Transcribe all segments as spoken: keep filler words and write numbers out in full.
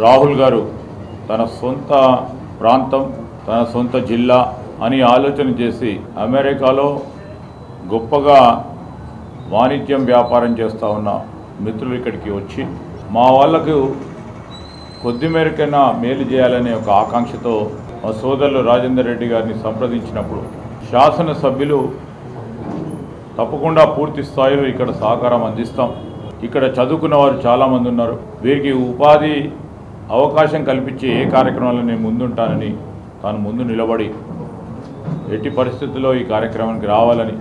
రాహుల్ గారు తన సొంత ప్రాంతం తన సొంత జిల్లా అని ఆలోచన చేసి అమెరికాలో గొప్పగా వాణిజ్యం వ్యాపారం చేస్తూ ఉన్న మిత్రులు ఇక్కడికి వచ్చి మా వాళ్ళకు కొద్ది మేరకైనా మేలు చేయాలనే ఒక ఆకాంక్షతో మా సోదరులు రాజేందర్ రెడ్డి గారిని సంప్రదించినప్పుడు శాసనసభ్యులు తప్పకుండా పూర్తి స్థాయిలో ఇక్కడ సహకారం అందిస్తాం, ఇక్కడ చదువుకున్న వారు చాలామంది ఉన్నారు, వీరికి ఉపాధి అవకాశం కల్పించే ఏ కార్యక్రమాల్లో నేను ముందుంటానని తాను ముందు నిలబడి ఎట్టి పరిస్థితుల్లో ఈ కార్యక్రమానికి రావాలని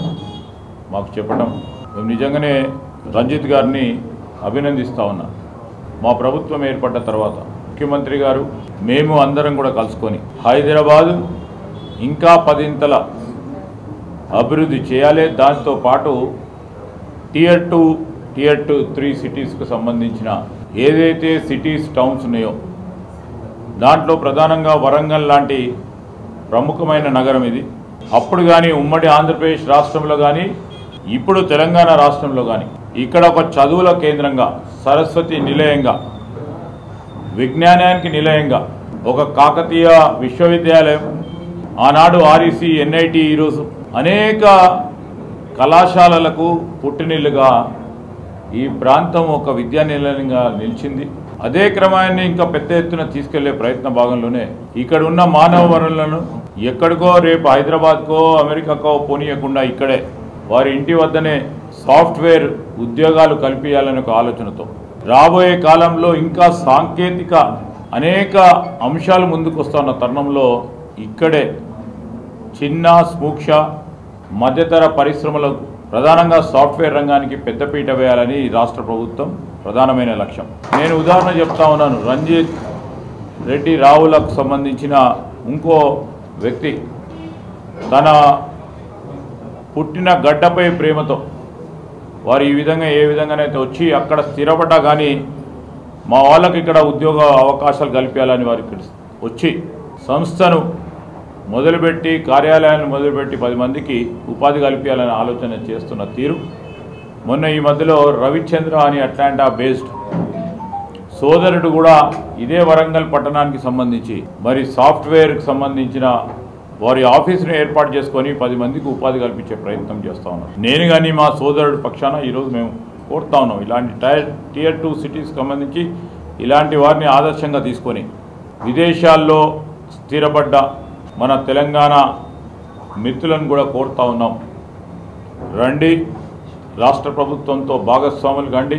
మాకు చెప్పడం మేము నిజంగానే రంజిత్ గారిని అభినందిస్తూ ఉన్నాం. మా ప్రభుత్వం ఏర్పడ్డ తర్వాత ముఖ్యమంత్రి గారు మేము అందరం కూడా కలుసుకొని హైదరాబాదు ఇంకా పదింతల అభివృద్ధి చేయాలి, దాంతో పాటు tier two tier two three సిటీస్కు సంబంధించిన ఏదైతే సిటీస్ టౌన్స్ ఉన్నాయో దాంట్లో ప్రధానంగా వరంగల్ లాంటి ప్రముఖమైన నగరం ఇది. అప్పుడు కానీ ఉమ్మడి ఆంధ్రప్రదేశ్ రాష్ట్రంలో కానీ ఇప్పుడు తెలంగాణ రాష్ట్రంలో కానీ ఇక్కడ ఒక చదువుల కేంద్రంగా, సరస్వతి నిలయంగా, విజ్ఞానానికి నిలయంగా ఒక కాకతీయ విశ్వవిద్యాలయం, ఆనాడు ఆర్ఈసీ, ఎన్ఐటి, ఈరోజు అనేక కళాశాలలకు పుట్టినిల్లుగా ఈ ప్రాంతం ఒక విద్యా నిలయంగా నిలిచింది. అదే క్రమాన్ని ఇంకా పెద్ద ఎత్తున తీసుకెళ్లే ప్రయత్న భాగంలోనే ఇక్కడ ఉన్న మానవ వనరులను ఎక్కడికో రేపు హైదరాబాద్కో అమెరికాకో పోనీయకుండా ఇక్కడే వారి ఇంటి వద్దనే సాఫ్ట్వేర్ ఉద్యోగాలు కల్పించాలనే ఒక ఆలోచనతో రాబోయే కాలంలో ఇంకా సాంకేతిక అనేక అంశాలు ముందుకు వస్తున్న తరుణంలో ఇక్కడే చిన్న సూక్ష్మ మధ్యతర పరిశ్రమలకు ప్రధానంగా సాఫ్ట్వేర్ రంగానికి పెద్దపీట వేయాలని రాష్ట్ర ప్రభుత్వం ప్రధానమైన లక్ష్యం. నేను ఉదాహరణ చెప్తా ఉన్నాను. రంజిత్ రెడ్డి రావులకు సంబంధించిన ఇంకో వ్యక్తి తన పుట్టిన గడ్డపై ప్రేమతో వారు ఈ విధంగా ఏ విధంగానైతే వచ్చి అక్కడ స్థిరపడ్డా కానీ మా వాళ్ళకి ఇక్కడ ఉద్యోగ అవకాశాలు కల్పించాలని వారు ఇక్కడ వచ్చి సంస్థను మొదలుపెట్టి కార్యాలయాన్ని మొదలుపెట్టి పది మందికి ఉపాధి కల్పించాలని ఆలోచన చేస్తున్న తీరు. మొన్న ఈ మధ్యలో రవిచంద్ర అని అట్లాంటా బేస్డ్ సోదరుడు కూడా ఇదే వరంగల్ పట్టణానికి సంబంధించి మరి సాఫ్ట్వేర్కి సంబంధించిన వారి ఆఫీసును ఏర్పాటు చేసుకొని పది మందికి ఉపాధి కల్పించే ప్రయత్నం చేస్తూ ఉన్నాం. నేను కానీ మా సోదరుడు పక్షాన ఈరోజు మేము కోరుతా ఉన్నాం, ఇలాంటి టైర్ టియర్ టూ సిటీస్కి సంబంధించి ఇలాంటి వారిని ఆదర్శంగా తీసుకొని విదేశాల్లో స్థిరపడ్డ మన తెలంగాణ మిత్రులను కూడా కోరుతా ఉన్నాం, రండి రాష్ట్ర ప్రభుత్వంతో భాగస్వాములు కండి,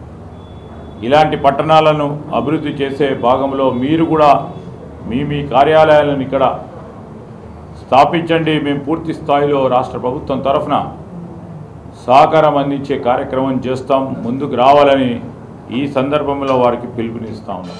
ఇలాంటి పట్టణాలను అభివృద్ధి చేసే భాగంలో మీరు కూడా మీ మీ కార్యాలయాలను ఇక్కడ స్థాపించండి, మేము పూర్తి స్థాయిలో రాష్ట్ర ప్రభుత్వం తరఫున సహకారం అందించే కార్యక్రమం చేస్తాం, ముందుకు రావాలని ఈ సందర్భంలో వారికి పిలుపునిస్తా ఉన్నాం.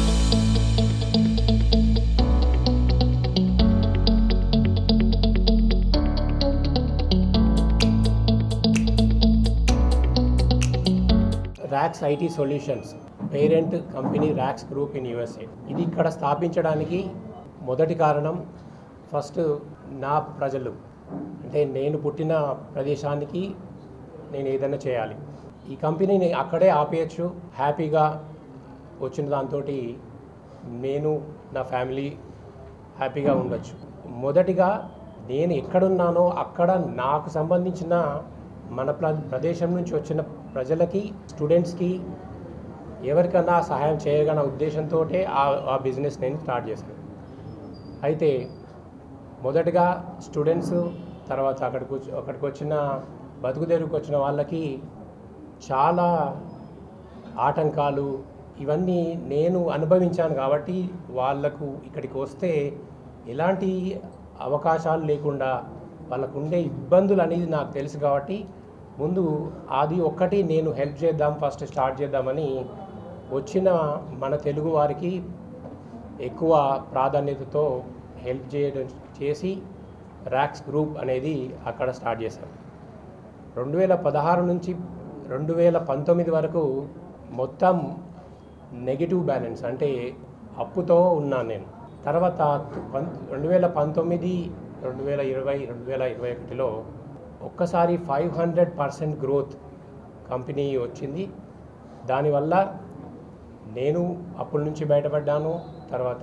Rox IT solutions parent company Rox group in USA. ఇది ఇక్కడ స్థాపించడానికి మొదటి కారణం ఫస్ట్ నా ప్రజలు, అంటే నేను పుట్టిన ప్రదేశానికి నేను ఏదైనా చేయాలి. ఈ కంపెనీని అక్కడే ఆపేయచ్చు, హ్యాపీగా వచ్చిన దాంతో నేను నా ఫ్యామిలీ హ్యాపీగా ఉండొచ్చు. మొదటిగా నేను ఎక్కడున్నానో అక్కడ నాకు సంబంధించిన మన ప్ర ప్రదేశం నుంచి వచ్చిన ప్రజలకి, స్టూడెంట్స్కి ఎవరికన్నా సహాయం చేయగల ఉద్దేశంతో ఆ బిజినెస్ నేను స్టార్ట్ చేశాను. అయితే మొదటగా స్టూడెంట్స్, తర్వాత అక్కడికి అక్కడికి వచ్చిన బతుకుదెరువుకు వచ్చిన వాళ్ళకి చాలా ఆటంకాలు ఇవన్నీ నేను అనుభవించాను. కాబట్టి వాళ్లకు ఇక్కడికి వస్తే ఎలాంటి అవకాశాలు లేకుండా వాళ్ళకు ఉండే ఇబ్బందులు అనేది నాకు తెలుసు. కాబట్టి ముందు అది ఒక్కటి నేను హెల్ప్ చేద్దాం, ఫస్ట్ స్టార్ట్ చేద్దామని వచ్చిన మన తెలుగు వారికి ఎక్కువ ప్రాధాన్యతతో హెల్ప్ చేయడం చేసి రాక్స్ గ్రూప్ అనేది అక్కడ స్టార్ట్ చేశాను. రెండు వేల పదహారు నుంచి రెండు వేల పంతొమ్మిది వరకు మొత్తం నెగిటివ్ బ్యాలెన్స్, అంటే అప్పుతో ఉన్నాను నేను. తర్వాత రెండు వేల పంతొమ్మిది రెండు వేల ఇరవై రెండు వేల ఇరవై ఒకటిలో ఒక్కసారి five hundred percent growth company వచ్చింది. దానివల్ల నేను అప్పటి నుంచి బయటపడ్డాను. తర్వాత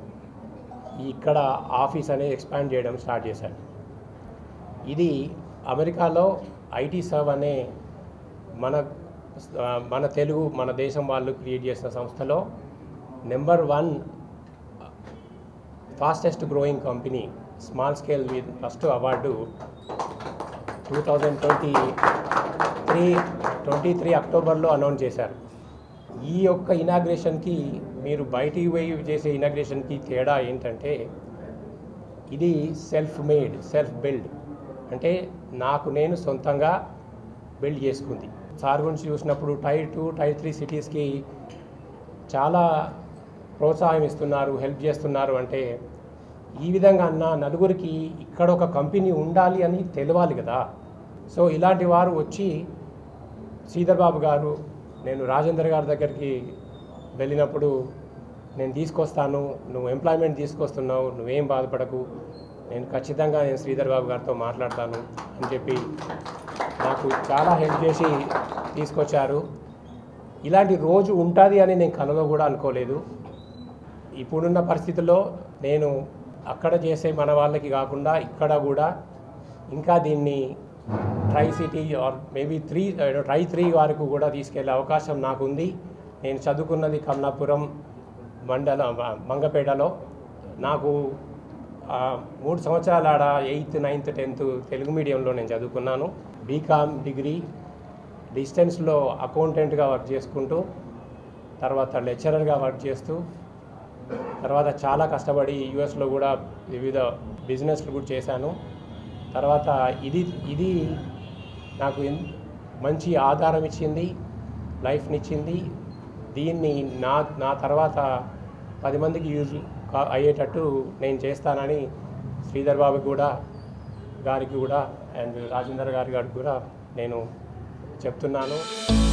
ఇక్కడ ఆఫీస్ అనేది ఎక్స్పాండ్ చేయడం స్టార్ట్ చేశాను. ఇది అమెరికాలో ఐటీ సర్వ్ అనే మన మన తెలుగు మన దేశం వాళ్ళు క్రియేట్ చేసిన సంస్థలో number one fastest growing company small scale with first award two thousand twenty three twenty three అక్టోబర్లో అనౌన్స్ చేశారు. ఈ యొక్క ఇనాగ్రేషన్కి మీరు బయటికి పోయి చేసే ఇనాగ్రేషన్కి తేడా ఏంటంటే ఇది సెల్ఫ్ మేడ్ సెల్ఫ్ బిల్డ్, అంటే నాకు నేను సొంతంగా బిల్డ్ చేసుకుంది. సార్ గురించి చూసినప్పుడు టైర్ టూ టైర్ త్రీ సిటీస్కి చాలా ప్రోత్సాహం ఇస్తున్నారు, హెల్ప్ చేస్తున్నారు. అంటే ఈ విధంగా అన్న నలుగురికి ఇక్కడ ఒక కంపెనీ ఉండాలి అని తెలవాలి కదా. సో ఇలాంటి వారు వచ్చి శ్రీధర్ బాబు గారు, నేను రాజేందర్ గారి దగ్గరికి వెళ్ళినప్పుడు నేను తీసుకొస్తాను, నువ్వు ఎంప్లాయ్మెంట్ తీసుకొస్తున్నావు, నువ్వేం బాధపడకు, నేను ఖచ్చితంగా నేను శ్రీధర్ బాబు గారితో మాట్లాడతాను అని చెప్పి నాకు చాలా హెల్ప్ చేసి తీసుకొచ్చారు. ఇలాంటి రోజు ఉంటుంది అని నేను కలలో కూడా అనుకోలేదు. ఇప్పుడున్న పరిస్థితుల్లో నేను అక్కడ చేసే మన వాళ్ళకి కాకుండా ఇక్కడ కూడా ఇంకా దీన్ని tier city or maybe three tier three వరకు కూడా తీసుకెళ్లే అవకాశం నాకుంది. నేను చదువుకున్నది కమలాపురం మండల మంగపేటలో. నాకు మూడు సంవత్సరాల ఆడ ఎయిత్ నైన్త్ టెన్త్ తెలుగు మీడియంలో నేను చదువుకున్నాను. బీకామ్ డిగ్రీ డిస్టెన్స్లో అకౌంటెంట్గా వర్క్ చేసుకుంటూ, తర్వాత లెక్చరర్గా వర్క్ చేస్తూ, తర్వాత చాలా కష్టపడి యూఎస్లో కూడా వివిధ బిజినెస్లు కూడా చేశాను. తర్వాత ఇది ఇది నాకు మంచి ఆధారం ఇచ్చింది, లైఫ్నిచ్చింది. దీన్ని నా నా తర్వాత పది మందికి యూజ్ అయ్యేటట్టు నేను చేస్తానని శ్రీధర్ బాబు కూడా గారికి కూడా అండ్ రాజేందర్ గారి గారికి కూడా నేను చెప్తున్నాను.